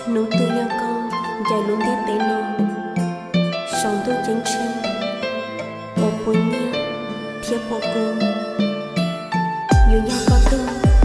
nụ tư yo con dài luôn tiếc tế nó sống tôi chân chân bỏ bún nhia thiếp bỏ cung yêu nhau con tôi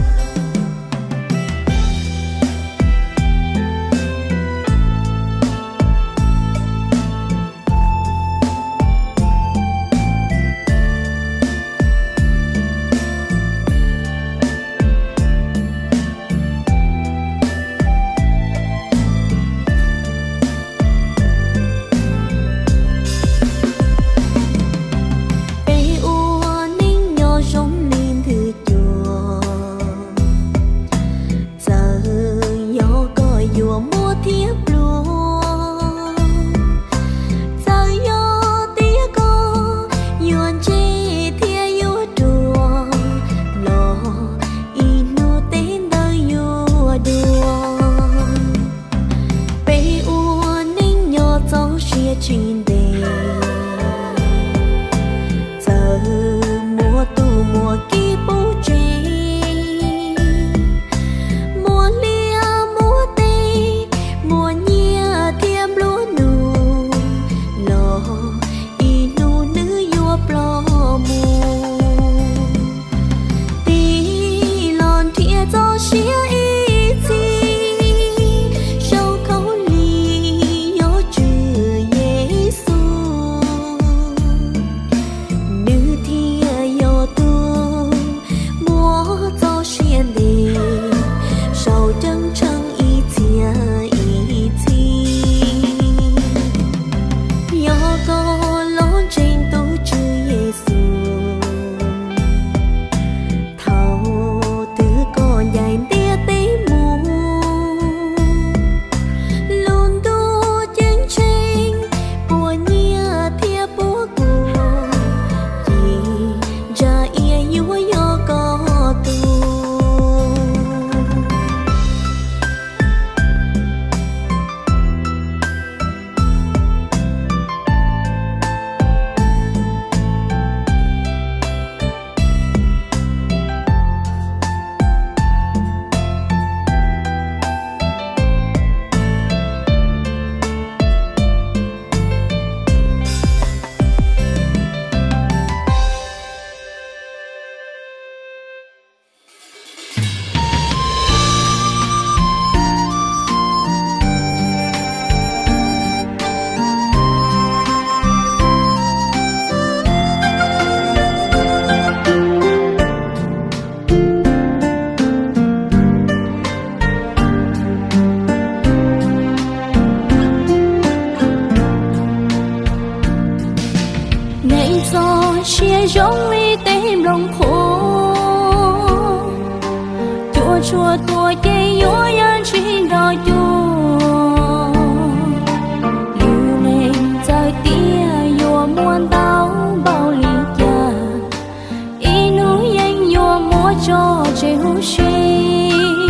giống ly tên lòng khổ chua chua tua cây yếu yan chỉ đòi chua lưu lên dài tia yếu muôn tao bao ly cha ý núi anh yếu múa cho chơi hú suy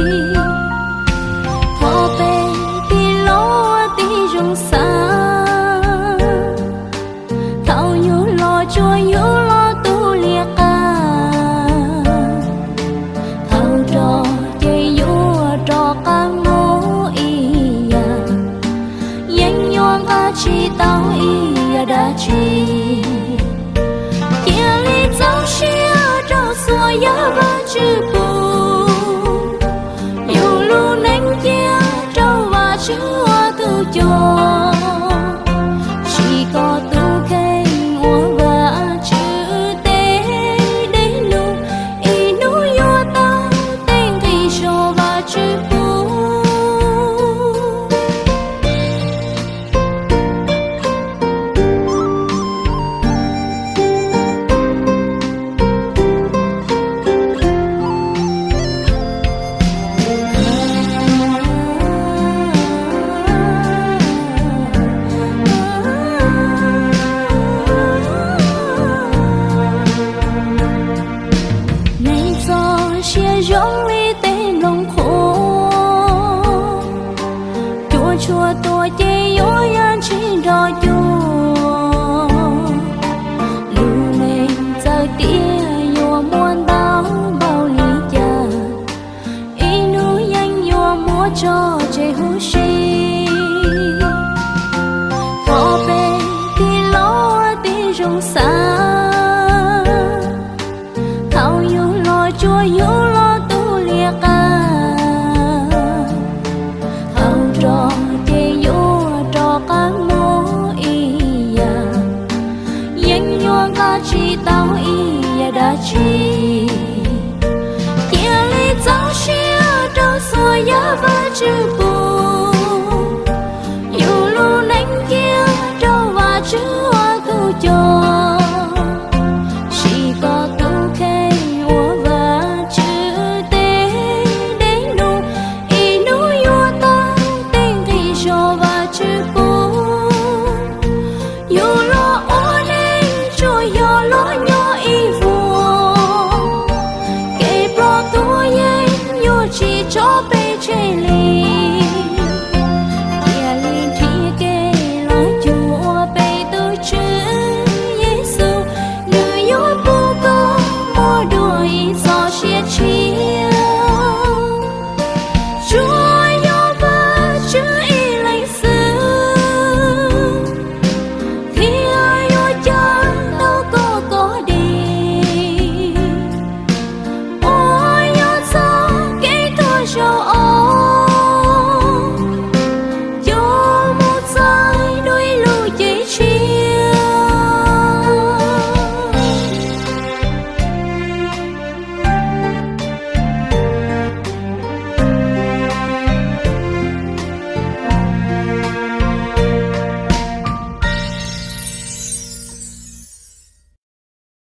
thọ bê tí ló tí rung xa thao yếu lo chua yếu lo tu liệt ca thao trò chơi yếu trò ca ngô ý à danh nhon ca chi tao ý à đã chi kia lý cháu xia trò xua giá ba chữ bù yêu lu nánh kia trâu và chữ hoa tu cho chỉ có tu cây uống và chữ tế để lu ý núi yêu ta tên thì cho và chữ bù giống ly tên lòng khổ chua chua tua chơi yếu yan chỉ đòi chua lưu lên dài tia yếu muôn tao bao ly cha ý núi anh yếu múa cho chơi hú suy chữ bù